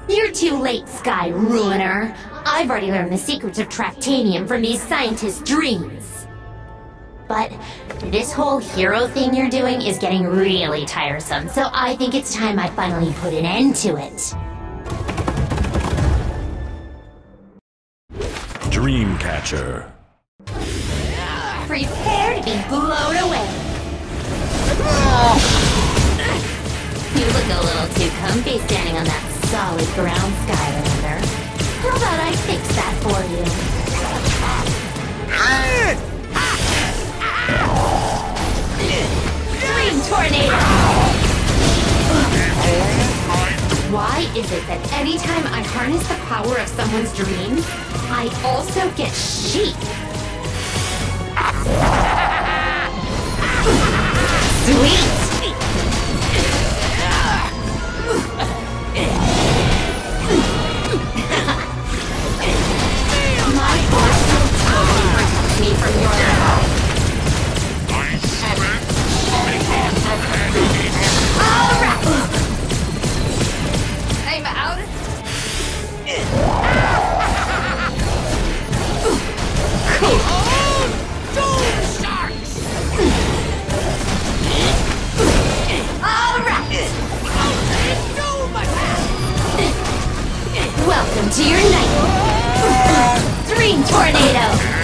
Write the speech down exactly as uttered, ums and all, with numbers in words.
You're too late, Sky Ruiner. I've already learned the secrets of Tractanium from these scientists' dreams. But this whole hero thing you're doing is getting really tiresome, so I think it's time I finally put an end to it. Dreamcatcher. Prepare to be blown away. You look a little too comfy standing on that solid ground, Skylander. How about I fix that for you? Dream Tornado! Why is it that anytime I harness the power of someone's dreams, I also get sheep? Sweet! My force will totally protect me from your attack. I summon because of enemies. Alright! I'm out. Cool. Doom sharks! Alright! Doom attack! Welcome to your night! Dream Tornado!